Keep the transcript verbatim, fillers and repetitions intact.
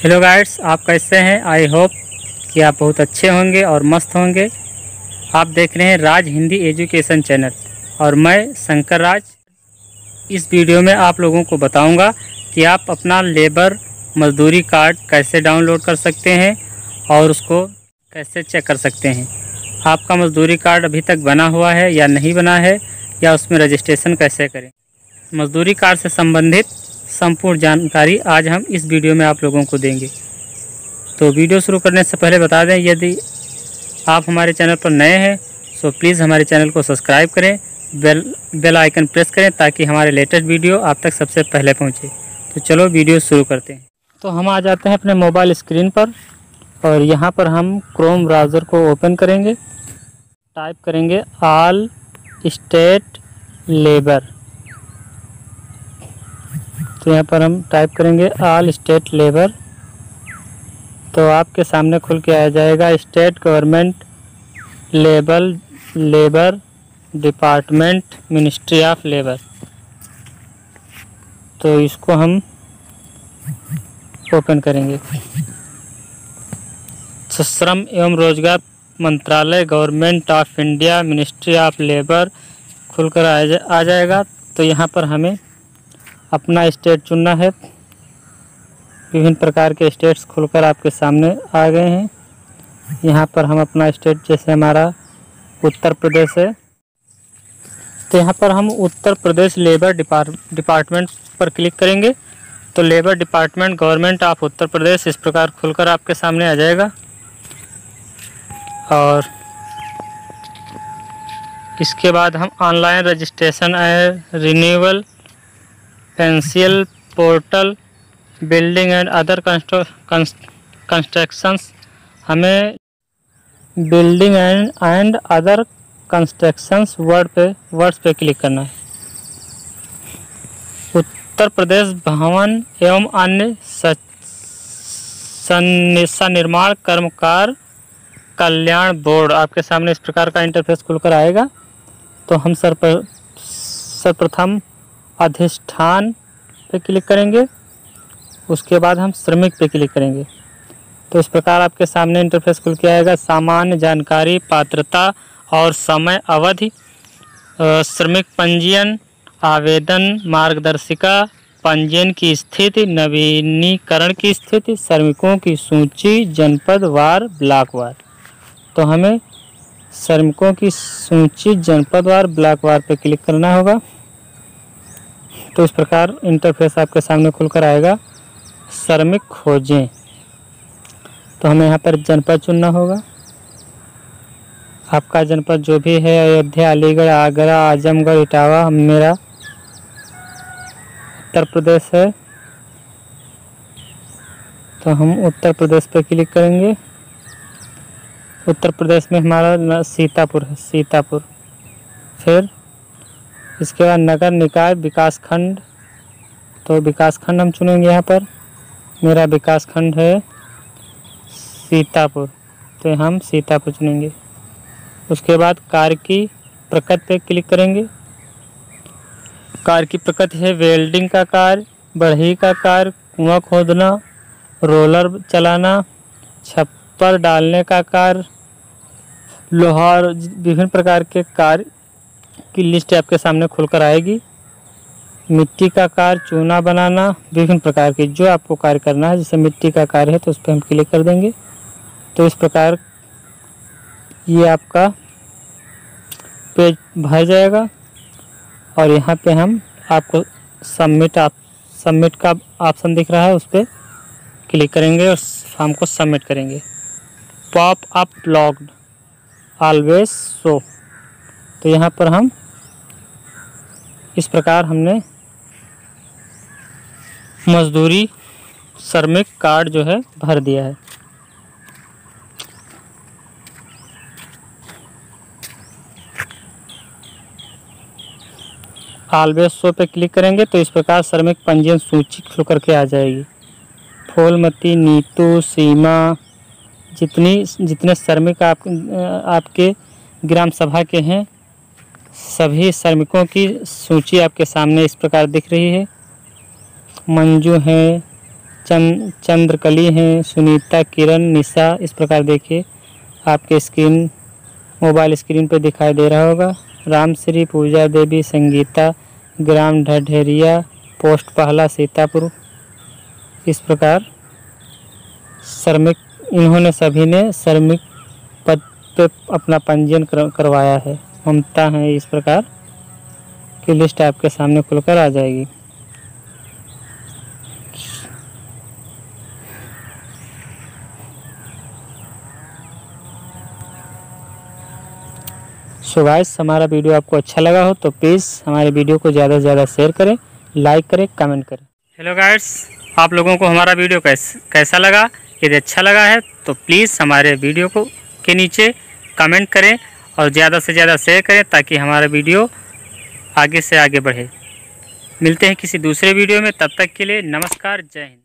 Hello guides, आप कैसे हैं? आई होप कि आप बहुत अच्छे होंगे और मस्त होंगे। आप देख रहे हैं राज हिंदी एजुकेशन चैनल और मैं शंकर राज। इस वीडियो में आप लोगों को बताऊंगा कि आप अपना लेबर मजदूरी कार्ड कैसे डाउनलोड कर सकते हैं और उसको कैसे चेक कर सकते हैं। आपका मजदूरी कार्ड अभी तक बना हुआ है या नहीं बना है, या उसमें रजिस्ट्रेशन कैसे करें। मजदूरी कार्ड से संबंधित संपूर्ण जानकारी आज हम इस वीडियो में आप लोगों को देंगे। तो वीडियो शुरू करने से पहले बता दें, यदि आप हमारे चैनल पर नए हैं तो प्लीज़ हमारे चैनल को सब्सक्राइब करें, बेल बेल आइकन प्रेस करें ताकि हमारे लेटेस्ट वीडियो आप तक सबसे पहले पहुंचे। तो चलो वीडियो शुरू करते हैं। तो हम आ जाते हैं अपने मोबाइल स्क्रीन पर और यहाँ पर हम क्रोम ब्राउज़र को ओपन करेंगे। टाइप करेंगे ऑल स्टेट लेबर। तो यहाँ पर हम टाइप करेंगे ऑल स्टेट लेबर, तो आपके सामने खुल के आ जाएगा state government labour labour department ministry of labour. तो इसको हम ओपन करेंगे। तो श्रम एवं रोजगार मंत्रालय government of India ministry of labour खुलकर आ, जा, आ जाएगा। तो यहाँ पर हमें अपना स्टेट चुनना है। विभिन्न प्रकार के स्टेट्स खुलकर आपके सामने आ गए हैं। यहाँ पर हम अपना स्टेट, जैसे हमारा उत्तर प्रदेश है, तो यहाँ पर हम Uttar Pradesh labour depart department पर क्लिक करेंगे। तो labour department government of Uttar Pradesh इस प्रकार खुलकर आपके सामने आ जाएगा। और इसके बाद हम online registration and renewal potential portal building and other constructions, हमें building and and other constructions word पे वर्ड्स पे क्लिक करना है। उत्तर प्रदेश भवन एवं अन्य सन्निर्माण कर्मकार कल्याण बोर्ड आपके सामने इस प्रकार का इंटरफेस खुलकर आएगा। तो हम सर्व सर्वप्रथम अधिष्ठान पे क्लिक करेंगे, उसके बाद हम श्रमिक पे क्लिक करेंगे। तो इस प्रकार आपके सामने इंटरफेस खुल के आएगा। सामान्य जानकारी, पात्रता और समय अवधि, श्रमिक पंजीयन, आवेदन मार्गदर्शिका, पंजीयन की स्थिति, नवीनीकरण की स्थिति, श्रमिकों की सूची, जनपद वार, ब्लॉक वार। तो हमें श्रमिकों की सूची जनपद वार, ब्लॉक वार पे क्लिक करना होगा। तो इस प्रकार इंटरफेस आपके सामने खुलकर आएगा। श्रमिक खोजें, तो हमें यहाँ पर जनपद चुनना होगा। आपका जनपद जो भी है, अयोध्या, अलीगढ़, आगरा, आजमगढ़, इटावा, मेरा उत्तर प्रदेश है, तो हम उत्तर प्रदेश पे क्लिक करेंगे। उत्तर प्रदेश में हमारा सीतापुर है, सीतापुर। फिर इसके बाद नगर निकाय विकास खंड, तो विकास खंड हम चुनेंगे। यहाँ पर मेरा विकास खंड है सीतापुर, तो हम सीतापुर चुनेंगे। उसके बाद कार्य की प्रकृति पे क्लिक करेंगे। कार्य की प्रकृति है वेल्डिंग का कार्य, बढ़ई का कार्य, कुआं खोदना, रोलर चलाना, छप्पर डालने का कार्य, लोहार, विभिन्न प्रकार के कार्य की लिस्ट आपके सामने खुलकर आएगी। मिट्टी का कार्य, चूना बनाना, विभिन्न प्रकार के जो आपको कार्य करना है। जैसे मिट्टी का कार्य है तो उस पर हम क्लिक कर देंगे। तो इस प्रकार ये आपका पेज भर जाएगा और यहाँ पे हम आपको सबमिट आप सबमिट का ऑप्शन दिख रहा है, उस पर क्लिक करेंगे और फॉर्म को सबमिट करेंगे। Pop up logged always show, तो यहाँ पर हम इस प्रकार हमने मजदूरी श्रमिक कार्ड जो है भर दिया है। ऑलवेज शो पे क्लिक करेंगे तो इस प्रकार श्रमिक पंजीयन सूची खुल करके आ जाएगी। फूलमती, नीतू, सीमा, जितनी जितने श्रमिक आप आपके ग्राम सभा के हैं, सभी श्रमिकों की सूची आपके सामने इस प्रकार दिख रही है। मंजू है, चंद चंद्रकली हैं, सुनीता, किरण, निशा। इस प्रकार देखिए आपके स्क्रीन मोबाइल स्क्रीन पर दिखाई दे रहा होगा। रामश्री, पूजा देवी, संगीता, ग्राम ढढेरिया, पोस्ट पहला, सीतापुर। इस प्रकार श्रमिक इन्होंने सभी ने श्रमिक पद पे अपना पंजीयन कर, करवाया है। ममता है। इस प्रकार की लिस्ट आपके सामने खुलकर आ जाएगी। सो गाइस, हमारा वीडियो आपको अच्छा लगा हो तो प्लीज़ हमारे वीडियो को ज़्यादा से ज़्यादा शेयर करें, लाइक करें, कमेंट करें। हेलो गाइस, आप लोगों को हमारा वीडियो कैस कैसा लगा? यदि अच्छा लगा है तो प्लीज़ हमारे वीडियो को के नीचे कमेंट करें और ज़्यादा से ज़्यादा शेयर करें ताकि हमारा वीडियो आगे से आगे बढ़े। मिलते हैं किसी दूसरे वीडियो में, तब तक के लिए नमस्कार, जय हिंद।